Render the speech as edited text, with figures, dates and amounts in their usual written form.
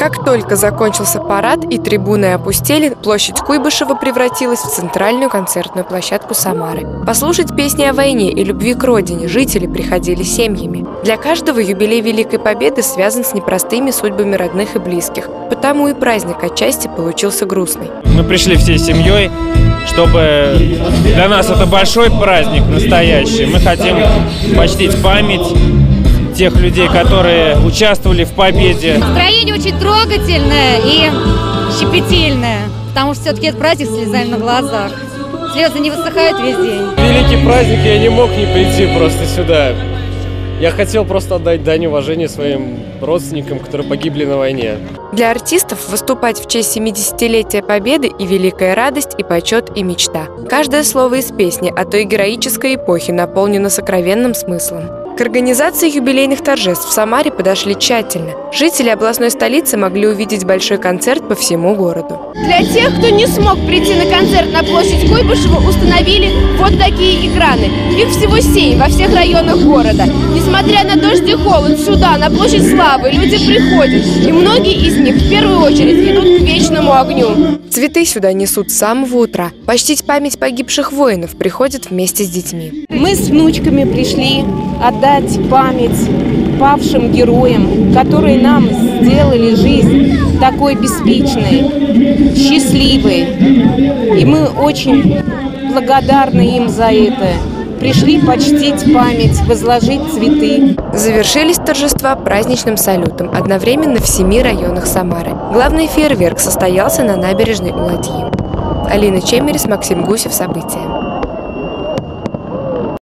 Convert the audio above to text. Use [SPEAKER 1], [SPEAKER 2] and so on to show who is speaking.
[SPEAKER 1] Как только закончился парад и трибуны опустели, площадь Куйбышева превратилась в центральную концертную площадку Самары. Послушать песни о войне и любви к родине жители приходили семьями. Для каждого юбилей Великой Победы связан с непростыми судьбами родных и близких, потому и праздник отчасти получился грустный.
[SPEAKER 2] Мы пришли всей семьей, чтобы для нас это большой праздник настоящий. Мы хотим почтить память тех людей, которые участвовали в победе.
[SPEAKER 3] Настроение очень трогательное и щепетильное, потому что все-таки это праздник с слезами на глазах. Слезы не высыхают весь день.
[SPEAKER 4] Великий праздник, я не мог не прийти просто сюда. Я хотел просто отдать дань уважения своим родственникам, которые погибли на войне.
[SPEAKER 1] Для артистов выступать в честь 70-летия Победы и великая радость, и почет, и мечта. Каждое слово из песни о той героической эпохе наполнено сокровенным смыслом. К организации юбилейных торжеств в Самаре подошли тщательно. Жители областной столицы могли увидеть большой концерт по всему городу.
[SPEAKER 5] Для тех, кто не смог прийти на концерт на площадь Куйбышева, установили вот такие экраны. Их всего 7 во всех районах города. Несмотря на дождь и холод, сюда, на площадь Славы, люди приходят. И многие из них в первую очередь идут к вечному огню.
[SPEAKER 1] Цветы сюда несут с самого утра. Почтить память погибших воинов приходят вместе с детьми.
[SPEAKER 6] Мы с внучками пришли отдать память павшим героям, которые нам сделали жизнь такой беспечной, счастливой. И мы очень благодарны им за это. Пришли почтить память, возложить цветы.
[SPEAKER 1] Завершились торжества праздничным салютом, одновременно в 7 районах Самары. Главный фейерверк состоялся на набережной у Ладьи. Алина Чемерис, Максим Гусев. События.